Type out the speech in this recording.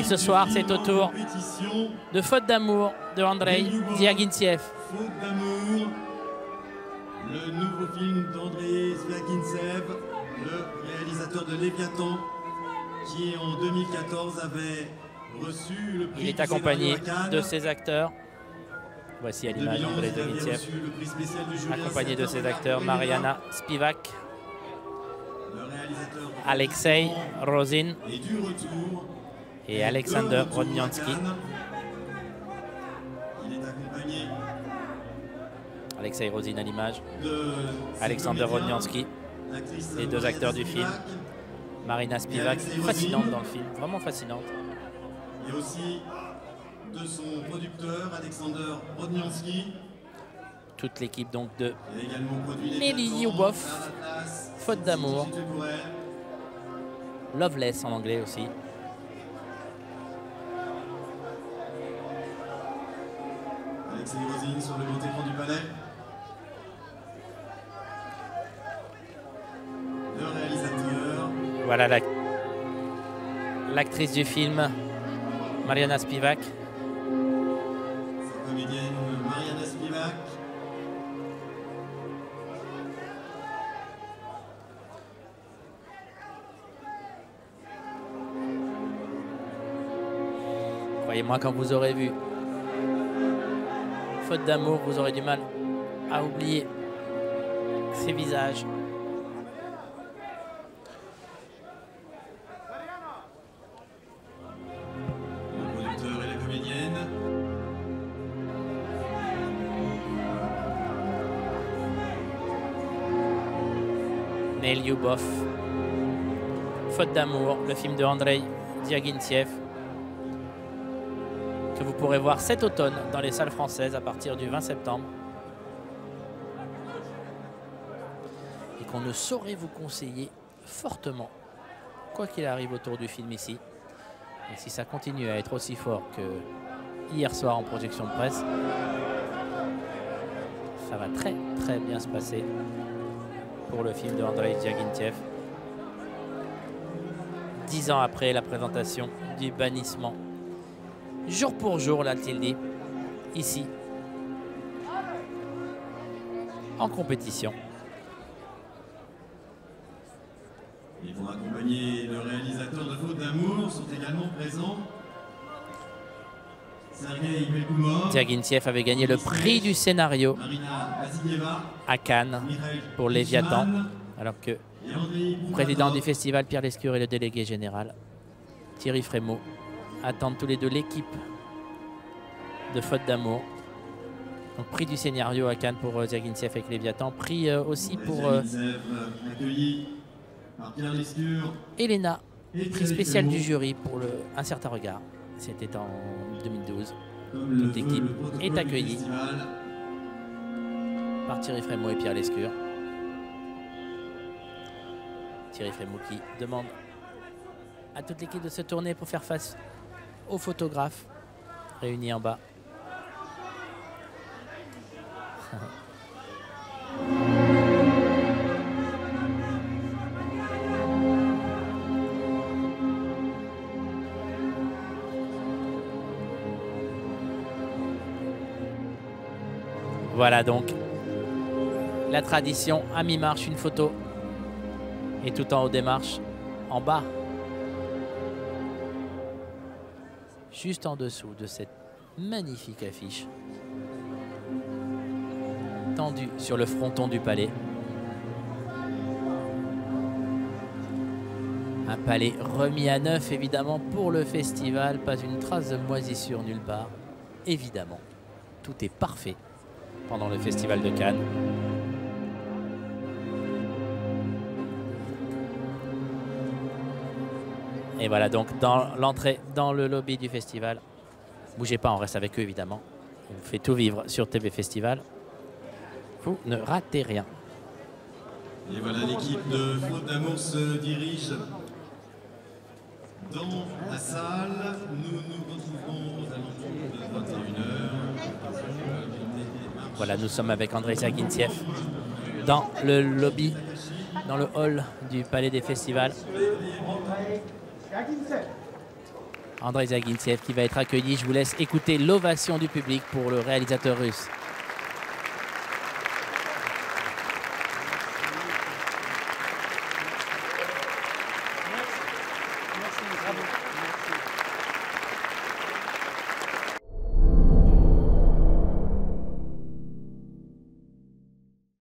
ce soir, c'est au tour de Faute d'amour de Andrei Zviagintsev. Faute d'amour, le nouveau film d'Andrei Zviagintsev, le réalisateur de Léviathan, qui en 2014 avait reçu le prix. Il est accompagné de ses acteurs. Voici à l'image Andrei Zviagintsev, accompagné de ses acteurs Mariana Spivak, Alexei Rozin et Alexander Rodniansky. Alexei Rozin à l'image, Alexander Rodniansky, les deux acteurs du film. Marina Spivak, fascinante dans le film, vraiment fascinante. Et aussi de son producteur Alexander Rodniansky. Toute l'équipe donc de Nelly Youbov, Faute d'amour, Loveless en anglais aussi. Alexei Rozin sur le grand écran du palais. Le réalisateur. Voilà l'actrice du film, Mariana Spivak. Sa comédienne Mariana Spivak. Croyez-moi, quand vous aurez vu Faute d'amour, vous aurez du mal à oublier ces visages. Le producteur et la comédienne. Neil Youbov, Faute d'amour, le film de Andrei Zviagintsev, que vous pourrez voir cet automne dans les salles françaises à partir du 20 septembre. Et qu'on ne saurait vous conseiller fortement, quoi qu'il arrive autour du film ici. Et si ça continue à être aussi fort que hier soir en projection de presse, ça va très très bien se passer pour le film de Andrei Zviagintsev. 10 ans après la présentation du bannissement, jour pour jour, l'a-t-il dit, ici, en compétition. Et pour accompagner le réalisateur de Faute d'amour sont également présents Sergei Melkoumov. Zviagintsev avait gagné le prix du scénario à Cannes pour Léviathan, alors que le président du festival, Pierre Lescure, et le délégué général, Thierry Frémaux, attendent tous les deux l'équipe de Faute d'amour. Donc prix du scénario à Cannes pour Zviagintsev avec Léviathan, prix aussi pour Elena, prix spécial du jury pour Un certain regard. C'était en 2012. Toute l'équipe est accueillie par Thierry Frémaux et Pierre Lescure. Thierry Frémaux qui demande à toute l'équipe de se tourner pour faire face aux photographes réunis en bas. Voilà donc la tradition à mi-marche, une photo. Et tout en haut des marches, en bas, juste en dessous de cette magnifique affiche tendue sur le fronton du palais. Un palais remis à neuf, évidemment, pour le festival. Pas une trace de moisissure nulle part. Évidemment, tout est parfait pendant le festival de Cannes. Et voilà donc dans l'entrée, dans le lobby du festival. Bougez pas, on reste avec eux évidemment. On fait tout vivre sur TV Festival. Vous ne ratez rien. Et voilà, l'équipe de Faute d'amour se dirige dans la salle. Nous nous retrouverons aux alentours de 21h. Voilà, nous sommes avec Andrei Zviagintsev dans le lobby, dans le hall du Palais des Festivals. Andrei Zagintsev qui va être accueilli. Je vous laisse écouter l'ovation du public pour le réalisateur russe.